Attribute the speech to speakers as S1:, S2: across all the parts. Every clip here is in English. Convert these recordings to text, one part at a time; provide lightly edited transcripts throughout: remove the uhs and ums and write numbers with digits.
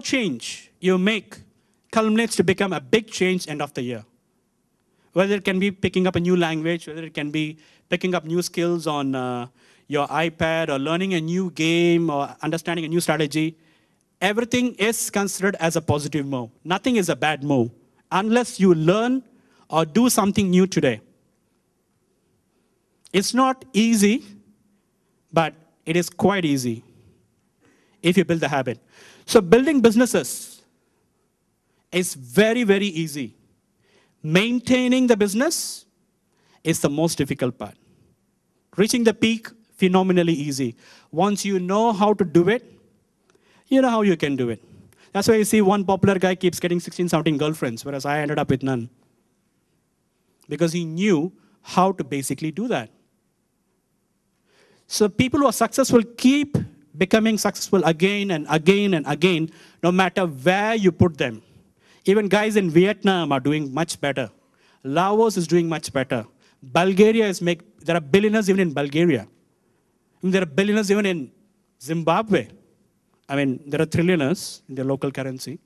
S1: change you make culminates to become a big change end of the year. Whether it can be picking up a new language, whether it can be picking up new skills on your iPad or learning a new game or understanding a new strategy, everything is considered as a positive move. Nothing is a bad move unless you learn or do something new today. It's not easy, but it is quite easy if you build the habit. So building businesses is very, very easy. Maintaining the business is the most difficult part. Reaching the peak, phenomenally easy. Once you know how to do it, you know how you can do it. That's why you see one popular guy keeps getting 16, 17 girlfriends, whereas I ended up with none. Because he knew how to basically do that. So people who are successful keep becoming successful again and again and again, no matter where you put them. Even guys in Vietnam are doing much better. Laos is doing much better. Bulgaria is there are billionaires even in Bulgaria. There are billionaires even in Zimbabwe. I mean, there are trillionaires in their local currency.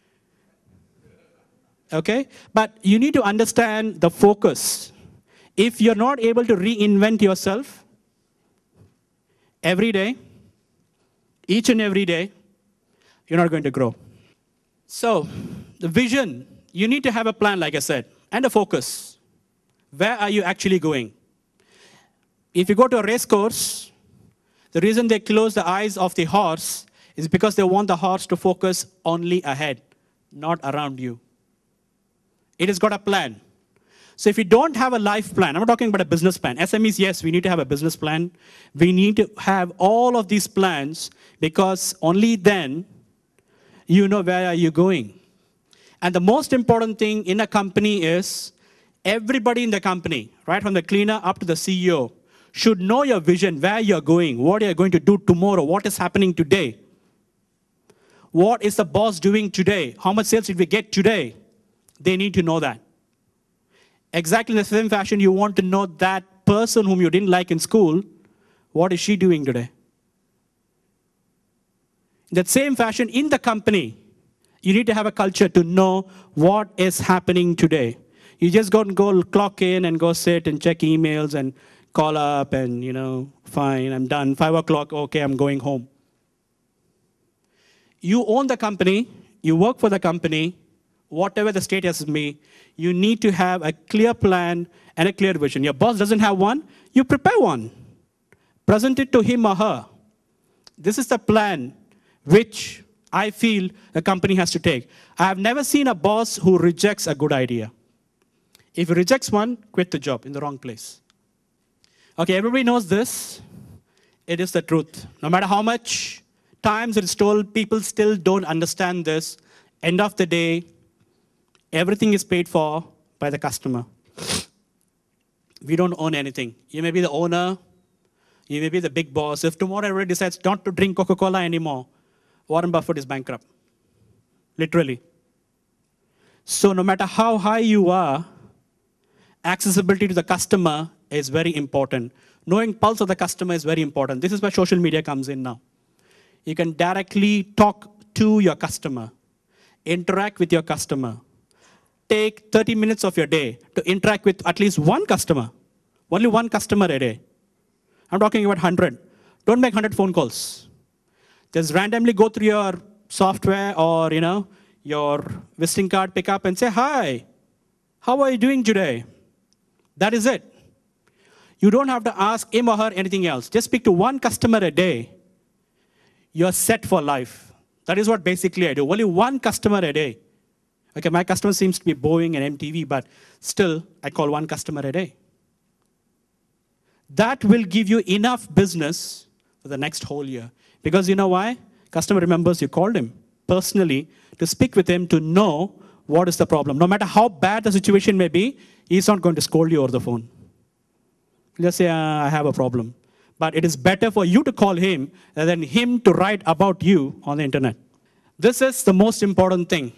S1: Okay? But you need to understand the focus. If you're not able to reinvent yourself every day, each and every day, you're not going to grow. So, the vision, you need to have a plan, like I said, and a focus. Where are you actually going? If you go to a race course, the reason they close the eyes of the horse is because they want the horse to focus only ahead, not around you. It has got a plan. So if you don't have a life plan, I'm not talking about a business plan. SMEs, yes, we need to have a business plan. We need to have all of these plans because only then you know where are you going. And the most important thing in a company is everybody in the company, right from the cleaner up to the CEO, should know your vision, where you're going, what you're going to do tomorrow, what is happening today. What is the boss doing today? How much sales did we get today? They need to know that. Exactly in the same fashion, you want to know that person whom you didn't like in school, what is she doing today? In that same fashion, in the company, you need to have a culture to know what is happening today. You just go clock in and go sit and check emails and call up and, fine, I'm done. 5 o'clock, okay, I'm going home. You own the company, you work for the company, whatever the status may be, you need to have a clear plan and a clear vision. Your boss doesn't have one, you prepare one. Present it to him or her. This is the plan which I feel the company has to take. I have never seen a boss who rejects a good idea. If he rejects one, quit the job in the wrong place. Okay, everybody knows this. It is the truth. No matter how much times it's told, people still don't understand this. End of the day, everything is paid for by the customer. We don't own anything. You may be the owner. You may be the big boss. If tomorrow everybody decides not to drink Coca-Cola anymore, Warren Buffett is bankrupt. Literally. So no matter how high you are, accessibility to the customer is very important. Knowing pulse of the customer is very important. This is where social media comes in now. You can directly talk to your customer, interact with your customer. Take 30 minutes of your day to interact with at least one customer. Only one customer a day. I'm talking about 100. Don't make 100 phone calls. Just randomly go through your software or, your visiting card, pick up and say, hi, how are you doing today? That is it. You don't have to ask him or her anything else. Just speak to one customer a day. You're set for life. That is what basically I do. Only one customer a day. Okay, my customer seems to be Boeing and MTV, but still, I call one customer a day. That will give you enough business for the next whole year. Because you know why? Customer remembers you called him personally to speak with him to know what is the problem. No matter how bad the situation may be, he's not going to scold you over the phone. Just say, I have a problem. But it is better for you to call him than him to write about you on the internet. This is the most important thing.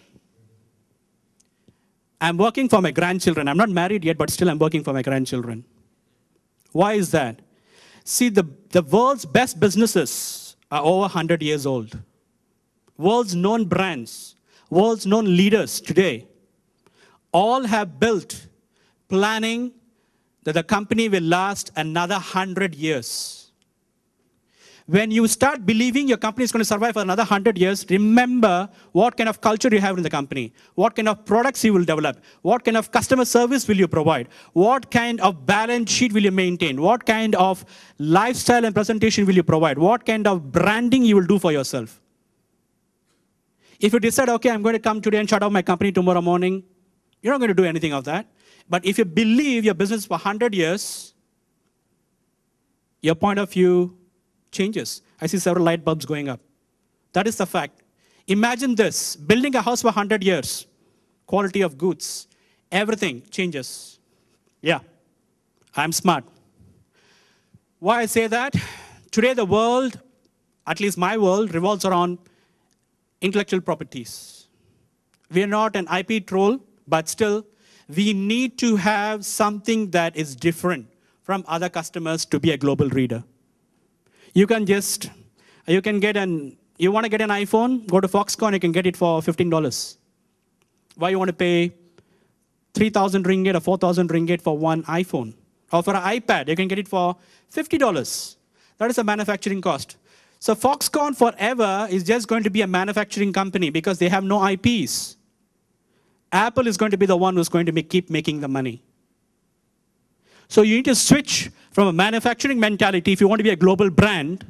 S1: I'm working for my grandchildren. I'm not married yet, but still I'm working for my grandchildren. Why is that? See, the world's best businesses are over 100 years old. world's known brands, world's known leaders today, all have built planning that the company will last another 100 years. When you start believing your company is going to survive for another 100 years, remember what kind of culture you have in the company, what kind of products you will develop, what kind of customer service will you provide, what kind of balance sheet will you maintain, what kind of lifestyle and presentation will you provide, what kind of branding you will do for yourself. If you decide, okay, I'm going to come today and shut off my company tomorrow morning, you're not going to do anything of that. But if you believe your business for 100 years, your point of view changes. I see several light bulbs going up. That is the fact. Imagine this, building a house for 100 years, quality of goods, everything changes. Yeah, I'm smart. Why I say that? Today the world, at least my world, revolves around intellectual properties. We are not an IP troll, but still, we need to have something that is different from other customers to be a global reader. You can get you want to get an iPhone, go to Foxconn, you can get it for $15. Why you want to pay 3,000 ringgit or 4,000 ringgit for one iPhone? Or for an iPad, you can get it for $50. That is a manufacturing cost. So Foxconn forever is just going to be a manufacturing company because they have no IPs. Apple is going to be the one who's going to keep making the money. So you need to switch from a manufacturing mentality, if you want to be a global brand,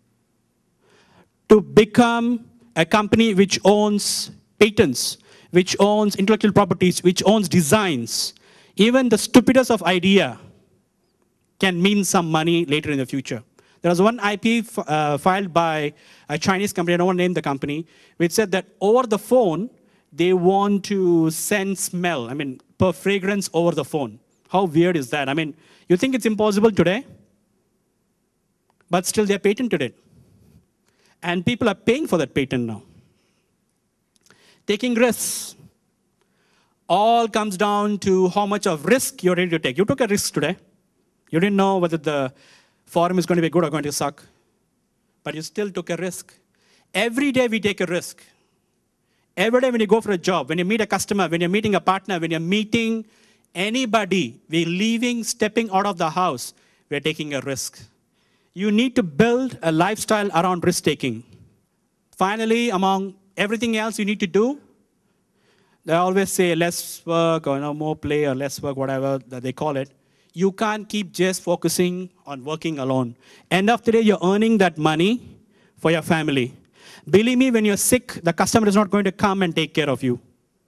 S1: to become a company which owns patents, which owns intellectual properties, which owns designs. Even the stupidest of idea can mean some money later in the future. There was one IP filed by a Chinese company, I don't want to name the company, which said that over the phone, they want to send smell, per fragrance over the phone. How weird is that? You think it's impossible today? But still they patented it. And people are paying for that patent now. Taking risks. All comes down to how much of risk you're ready to take. You took a risk today. You didn't know whether the forum is going to be good or going to suck. But you still took a risk. Every day we take a risk. Every day when you go for a job, when you meet a customer, when you're meeting a partner, when you're meeting anybody, we're leaving, stepping out of the house, we're taking a risk. You need to build a lifestyle around risk-taking. Finally, among everything else you need to do, they always say less work or more play or less work, whatever that they call it. You can't keep just focusing on working alone. End of the day, you're earning that money for your family. Believe me, when you're sick, the customer is not going to come and take care of you.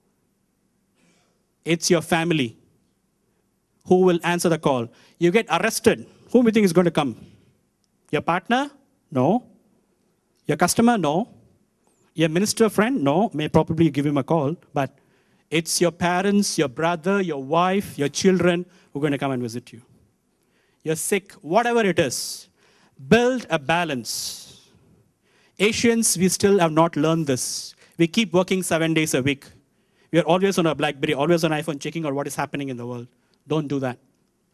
S1: It's your family who will answer the call. You get arrested. Who do you think is going to come? Your partner? No. Your customer? No. Your minister friend? No. May probably give him a call. But it's your parents, your brother, your wife, your children who are going to come and visit you. You're sick, whatever it is. Build a balance. Asians, we still have not learned this. We keep working 7 days a week. We are always on our BlackBerry, always on iPhone, checking out what is happening in the world. Don't do that.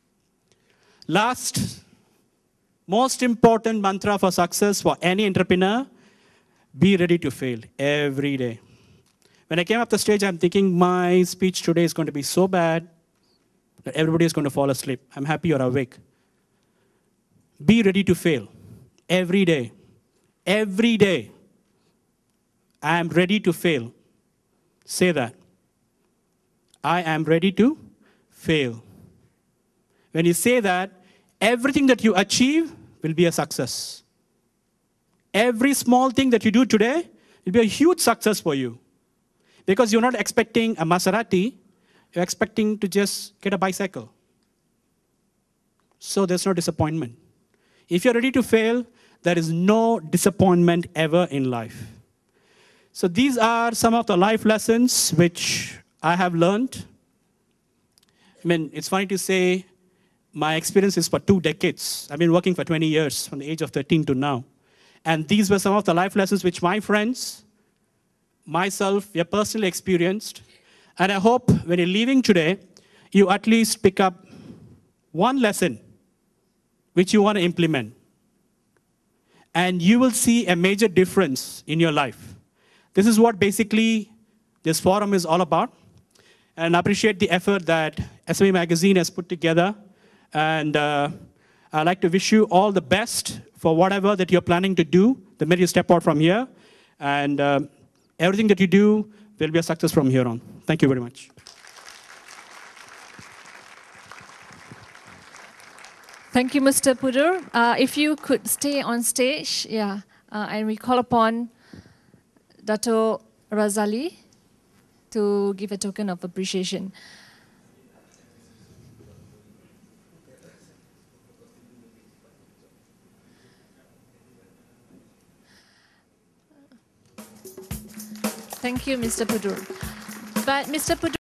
S1: Last, most important mantra for success for any entrepreneur, be ready to fail every day. When I came up the stage, I'm thinking my speech today is going to be so bad that everybody is going to fall asleep. I'm happy you're awake. Be ready to fail every day. Every day. I am ready to fail. Say that. I am ready to fail. When you say that, everything that you achieve will be a success. Every small thing that you do today will be a huge success for you. Because you're not expecting a Maserati, you're expecting to just get a bicycle. So there's no disappointment. If you're ready to fail, there is no disappointment ever in life. So these are some of the life lessons which I have learned. It's funny to say my experience is for 2 decades. I've been working for 20 years, from the age of 13 to now. And these were some of the life lessons which my friends, myself, we have personally experienced. And I hope when you're leaving today, you at least pick up one lesson which you want to implement. And you will see a major difference in your life. This is what basically this forum is all about. And I appreciate the effort that SME Magazine has put together. And I'd like to wish you all the best for whatever that you're planning to do the minute you step out from here. And everything that you do will be a success from here on. Thank you very much.
S2: Thank you, Mr. Pudur. If you could stay on stage, and we call upon Dato' Razali to give a token of appreciation. Thank you, Mr. Pudur. But Mr. Pudur,